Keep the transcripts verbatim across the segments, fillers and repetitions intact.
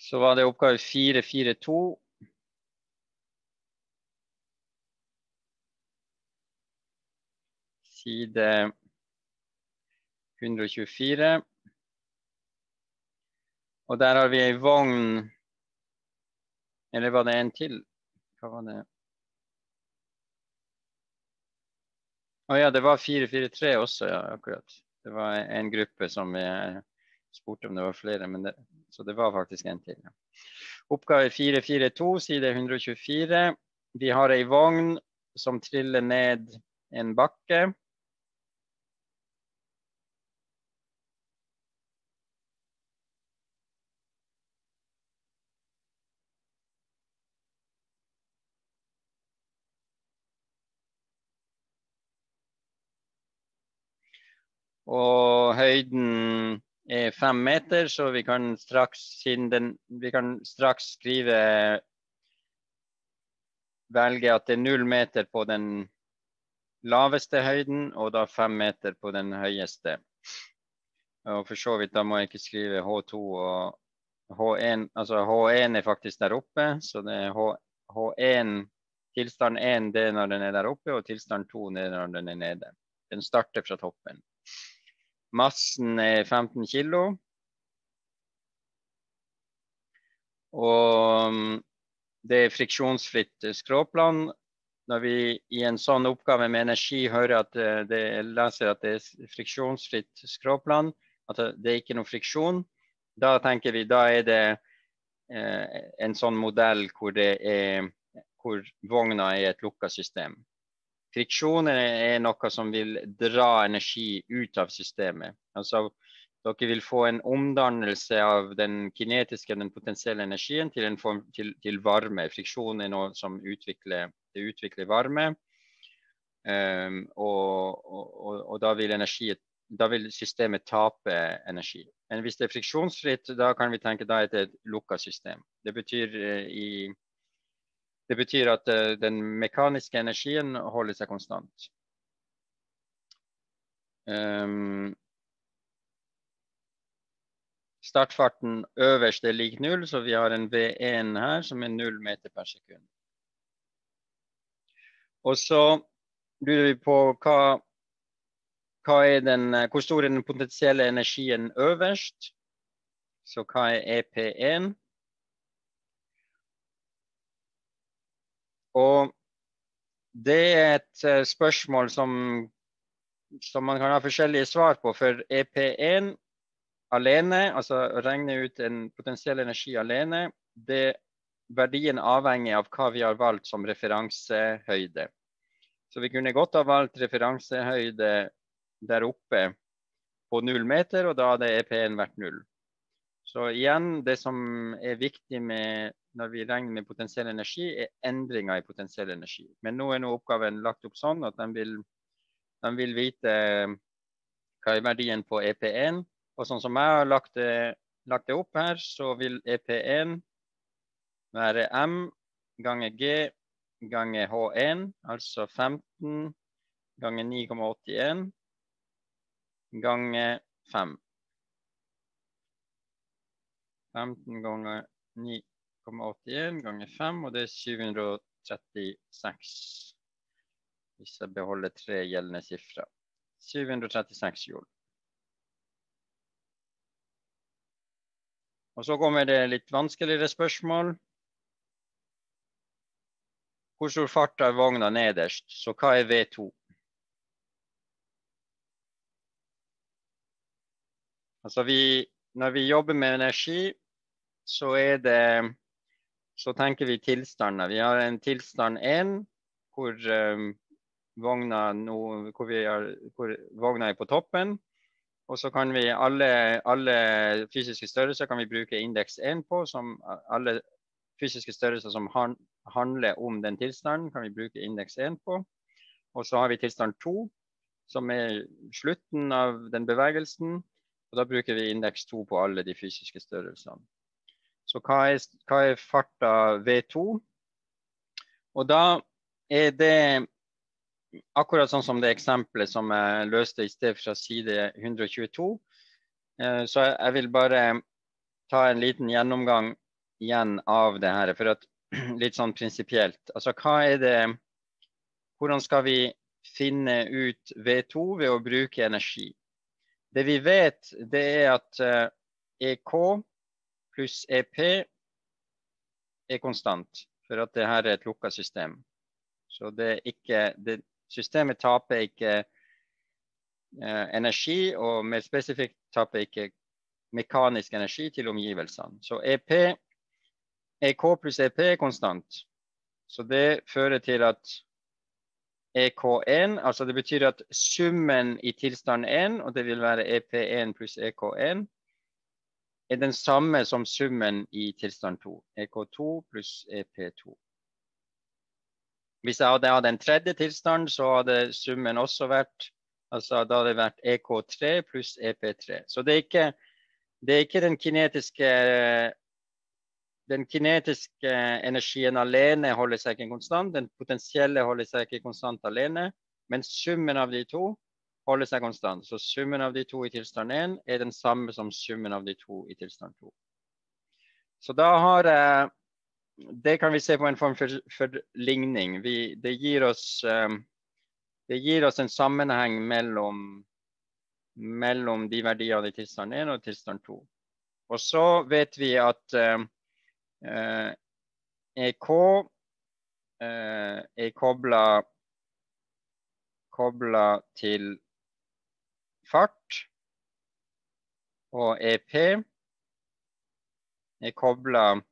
Så var det oppgave fire fire to. Side hundre og tjuefire. Og der har vi en vogn, eller var det en til? Hva var det? Å ja, det var fire fire tre også, ja, akkurat. Det var en gruppe som jeg spurte om det var flere, men det, så det var faktisk en til. Ja. Oppgave fire fire to, side hundre og tjuefire. Vi har en vogn som triller ned en bakke. Og høyden er fem meter, så vi kan straks, siden den, vi kan straks skrive, velge at det er null meter på den laveste høyden, og da fem meter på den høyeste. Og for så vidt, da må jeg ikke skrive H to og H en, altså H en er faktisk der oppe, så det er H, H1, tilstand en det er når den er der oppe, og tilstand to det er når den er nede. Den starter fra toppen. Massen er femten kilo. Og det er friksjonsfritt skråplan. Når vi i en sånn oppgave med energi hører at det leser at det er friksjonsfritt skråplan, at det er ikke noe friksjon, da tenker vi, da er det eh, en sånn modell hvor, det er, hvor vogna er et lukket system. Friksjon er noe som vil dra energi ut av systemet. Altså, dere vil få en omdannelse av den kinetiske, den potensielle energien til en form til, til varme. Friksjon er noe som utvikler, det utvikler varme, um, og, og, og da, vil energi, da vil systemet tape energi. Men hvis det er friksjonsfritt, da kan vi tenke da er det et lukket system. Det betyr uh, i Det betyr at uh, den mekaniske energien holder seg konstant. Um, startfarten øverst er lik null, så vi har en V en her som er null meter per sekund. Og så lurer vi på hva, hva er den, hvor stor er den potensielle energien øverst. Så hva er E P en? Og det er et uh, spørsmål som, som man kan ha forskjellige svar på, for E P en alene, altså å regne ut en potensiell energi alene, det verdien avhenger av hva vi har valgt som referansehøyde. Så vi kunne godt ha valgt referansehøyde der oppe på null meter, og da hadde E P en vært null. Så igjen, det som er viktig med når vi regner med potensiell energi, er endringer i potensiell energi. Men nå er nå oppgaven lagt opp sånn at de vil, de vil vite hva er verdien på E P en. Og sånn som jeg har lagt det, lagt det opp her, så vil E P en være M ganger G ganger H en, altså femten ganger ni komma åttien ganger fem. femten ganger ni komma åttien ganger fem, og det er syv hundre og trettiseks. Hvis jeg beholder tre gjeldende sifre. syv hundre og trettiseks joule. Og så kommer det litt vanskeligere spørsmål. Hvor stor fart har vogna nederst? Så hva er V to? Altså vi, når vi jobber med energi, så er det så tenker vi tilstander. Vi har en tilstand en, hvor, um, vogna, no, hvor, vi har, hvor vogna er på toppen. Og så kan vi alle, alle fysiske størrelser kan vi bruke indeks en på, som alle fysiske størrelser som han, handler om den tilstanden, kan vi bruke indeks en på. Og så har vi tilstand to, som er slutten av den bevegelsen, og da bruker vi indeks to på alle de fysiske størrelsene. Så hva er, hva er farta V to? Og da er det akkurat sånn som det eksempelet som jeg løste i sted fra side hundre og tjueto. Så jeg vil bare ta en liten gjennomgang igjen av det her, for at litt sånn prinsipielt. Altså, hva er det, hvordan skal vi finne ut V to ved å bruke energi? Det vi vet, det er at uh, E K pluss E P er konstant, for at det her er et lukket system. Så det er ikke, det, systemet taper ikke uh, energi, og mer spesifikt taper ikke mekanisk energi til omgivelsene. Så E P, E K pluss E P er konstant. Så det fører til at E K en, altså det betyr at summen i tilstand en, og det vil være E P en pluss E K en, er den samme som summen i tilstand to. E K to pluss E P to. Hvis jeg hadde hatt en tredje tilstand, så hadde summen også vært, altså da hadde det vært E K tre pluss E P tre. Så det er ikke, det er ikke den kinetiske, den kinetiske energien alene holder seg ikke konstant, den potensielle holder seg ikke konstant alene, men summen av de to holder seg konstant. Så summen av de to i tilstand en er den samme som summen av de to i tilstand to. Så da har jeg, det kan vi se på en form for, for ligning. Vi, det, gir oss, det gir oss en sammenheng mellom, mellom de verdiene i tilstand en og tilstand to. Og så vet vi at Uh, E K uh, er koblet, koblet til fart, og E P er koblet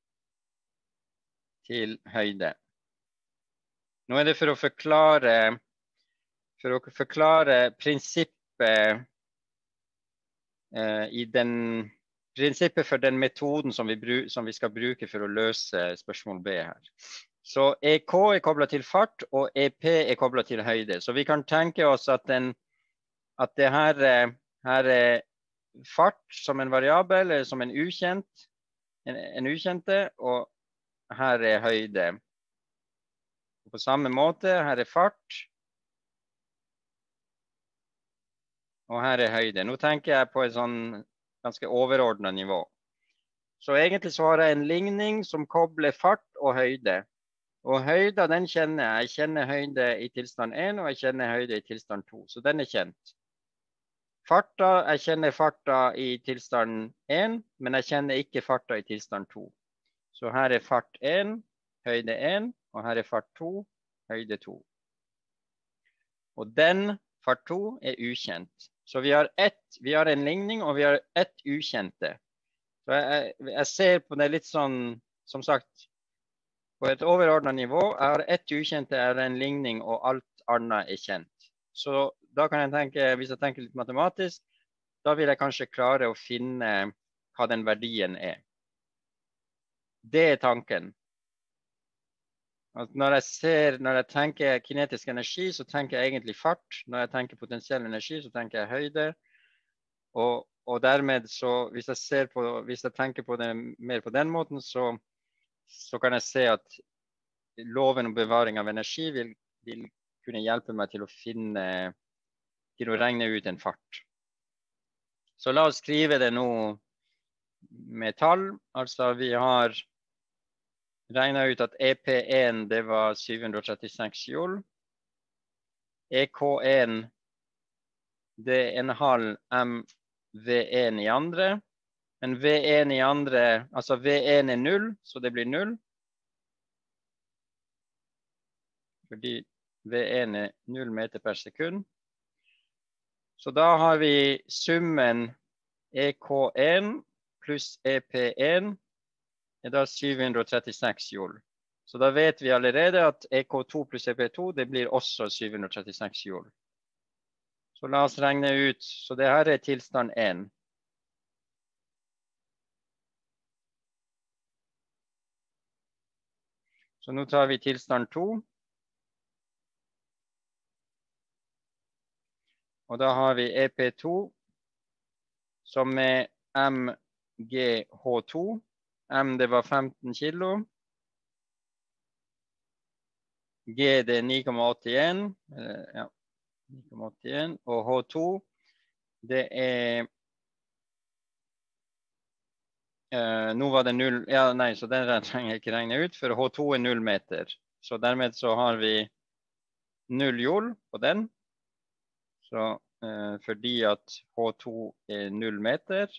til høyde. Nå er det for å forklare, for å forklare prinsippet uh, i den Prinsippet for den metoden som vi, bruk, som vi skal bruke for å løse spørsmål B her. Så E K er koblet til fart, og E P er koblet til høyde. Så vi kan tenke oss at, den, at det her, her er fart som en variabel, eller som en ukjent, en, en ukjente, og her er høyde. Og på samme måte, her er fart, og her er høyde. Nå tenker jeg på et sånn ganske overordnet nivå. Så egentlig så har jeg en ligning som kobler fart og høyde. Og høyde, den kjenner jeg. Jeg kjenner høyde i tilstand en, og jeg kjenner høyde i tilstand to. Så den er kjent. Farta, jeg kjenner farta i tilstand en, men jeg kjenner ikke farta i tilstand to. Så her er fart en, høyde en, og her er fart to, høyde to. Og den fart to er ukjent. Så vi har, ett, vi har en ligning, og vi har ett ukjente. Så jeg, jeg ser på det litt sånn, som sagt, på et overordnet nivå. Jeg har ett ukjente, er en ligning, og alt annet er kjent. Så da kan jeg tenke, hvis jeg tenker litt matematisk, da vil jeg kanskje klare å finne hva den verdien er. Det er tanken. Når jeg, ser, når jeg tenker kinetisk energi, så tenker jeg egentlig fart. Når jeg tenker potensiell energi, så tenker jeg høyde. Og, og dermed, så, hvis jeg, ser på, hvis jeg tenker på det mer på den måten, så, så kan jeg se at loven om bevaring av energi vil, vil kunne hjelpe meg til å finne, til å regne ut en fart. Så la oss skrive det nå med tall. Altså vi har regnet ut at E P en det var syv hundre trettiseks joule. E K en det er en halv M V en i andre. Men V en i andre, altså V en er null, så det blir null. Fordi V en er null meter per sekund. Så da har vi summen E K en pluss E P en er da syv hundre trettiseks joule. Så da vet vi allerede at E K to pluss E P to det blir også syv hundre trettiseks joule. Så la oss regne ut. Så det her er tilstand en. Så nå tar vi tilstand to. Og da har vi E P to som er M G H to. M det var femten kilo. G det er ni komma åttien. Ja, ni komma åttien. Og H to det er Uh, nå var det null, ja nei, så den trenger jeg ikke regne ut, for H to er null meter. Så dermed så har vi null joule på den. Så uh, fordi at H to er null meter.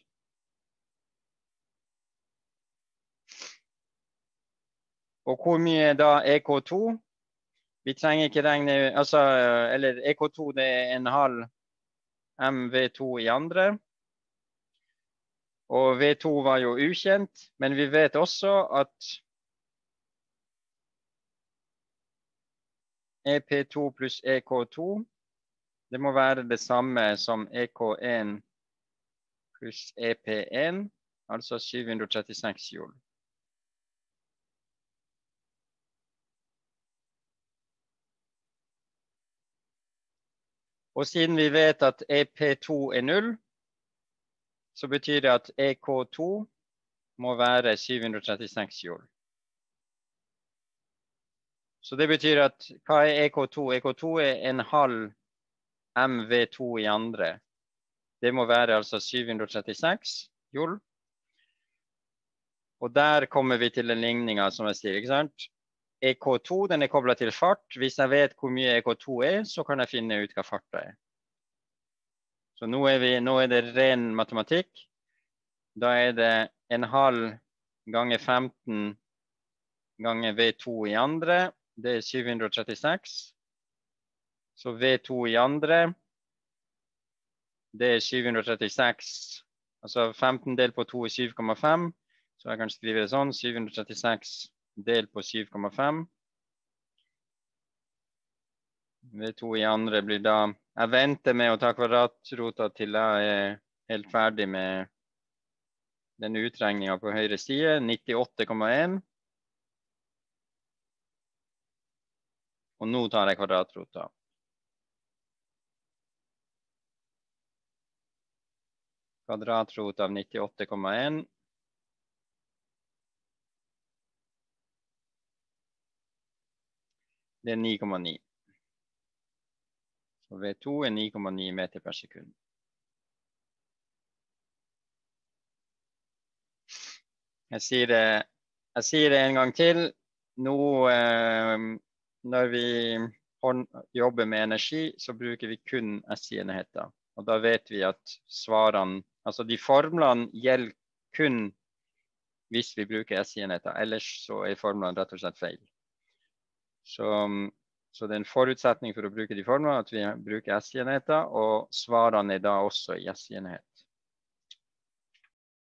Og hvor mye er da E K to? Vi trenger ikke regne, altså, eller E K to det er en halv M V to i andre. Og V to var jo ukjent, men vi vet også at E P to pluss E K to, det må være det samme som E K en pluss E P en, altså syv hundre og trettiseks joule. Og siden vi vet at E P to er null, så betyr det at E K to må være syv hundre og trettiseks joule. Så det betyr at, hva er E K to? E K to er en halv M V to i andre. Det må være altså syv hundre og trettiseks joule. Og der kommer vi til den ligningen som jeg sier, ikke sant? E K to, den er koblet til fart. Hvis jeg vet hvor mye E K to er, så kan jeg finne ut hva farten er. Så nå er, vi, nå er det ren matematikk. Da er det en halv ganger femten ganger V to i andre. Det er syv hundre og trettiseks. Så V to i andre, det er syv hundre og trettiseks. Altså femten delt på to er syv komma fem. Så jeg kan skrive det sånn, syv hundre og trettiseks delt på syv komma fem. V to i andre blir da, jeg venter med å ta kvadratrota til jeg er helt ferdig med denne utregningen på høyre side, nittiåtte komma en. Og nå tar jeg kvadratrota. Kvadratrot av nittiåtte komma en. Det er ni komma ni. Så V to er ni komma ni meter per sekund. Jeg sier det, jeg sier det en gang til. Nå, eh, når vi jobber med energi, så bruker vi kun S I-enheter. Og da vet vi at svarene, altså de formlene gjelder kun hvis vi bruker S I-enheter. Ellers så er formlene rett og slett feil. Så, så det er en forutsetning for å bruke de formlene at vi bruker S I-enheter, og svarene er da også i S I-enhet.